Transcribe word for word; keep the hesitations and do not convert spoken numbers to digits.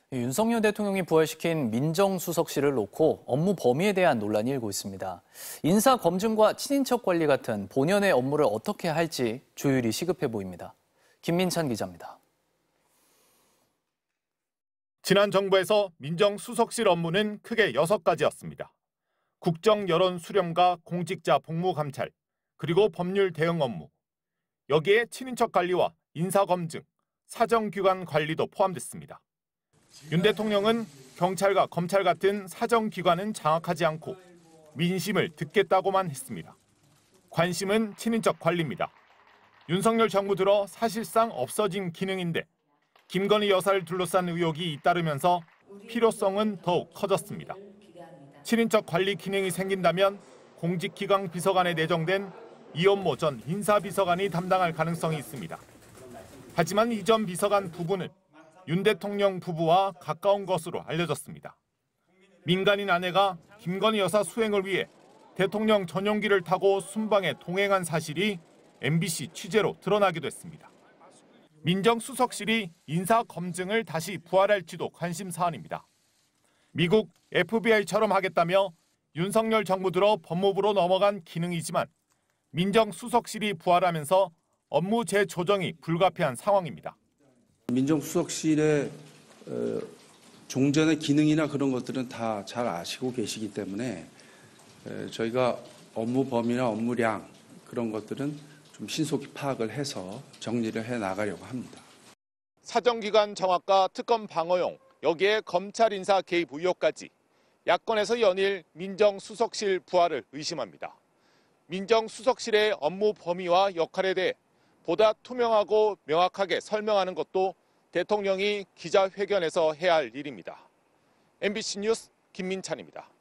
윤석열 대통령이 부활시킨 민정수석실을 놓고 업무 범위에 대한 논란이 일고 있습니다. 인사 검증과 친인척 관리 같은 본연의 업무를 어떻게 할지 조율이 시급해 보입니다. 김민찬 기자입니다. 지난 정부에서 민정수석실 업무는 크게 여섯 가지였습니다. 국정 여론 수렴과 공직자 복무 감찰, 그리고 법률 대응 업무. 여기에 친인척 관리와 인사 검증, 사정기관 관리도 포함됐습니다. 윤 대통령은 경찰과 검찰 같은 사정기관은 장악하지 않고 민심을 듣겠다고만 했습니다. 관심은 친인척 관리입니다. 윤석열 정부 들어 사실상 없어진 기능인데 김건희 여사를 둘러싼 의혹이 잇따르면서 필요성은 더욱 커졌습니다. 친인척 관리 기능이 생긴다면 공직기강 비서관에 내정된 이원모 전 인사비서관이 담당할 가능성이 있습니다. 하지만 이 전 비서관 부부는 윤 대통령 부부와 가까운 것으로 알려졌습니다. 민간인 아내가 김건희 여사 수행을 위해 대통령 전용기를 타고 순방에 동행한 사실이 엠비씨 취재로 드러나기도 했습니다. 민정수석실이 인사 검증을 다시 부활할지도 관심 사안입니다. 미국 에프비아이처럼 하겠다며 윤석열 정부 들어 법무부로 넘어간 기능이지만 민정수석실이 부활하면서 업무 재조정이 불가피한 상황입니다. 민정수석실의 종전의 기능이나 그런 것들은 다 잘 아시고 계시기 때문에 저희가 업무 범위나 업무량 그런 것들은 좀 신속히 파악을 해서 정리를 해 나가려고 합니다. 사정기관 정확과 특검 방어용, 여기에 검찰 인사 개입 의혹까지 야권에서 연일 민정수석실 부활을 의심합니다. 민정수석실의 업무 범위와 역할에 대해 보다 투명하고 명확하게 설명하는 것도 대통령이 기자회견에서 해야 할 일입니다. 엠비씨 뉴스 김민찬입니다.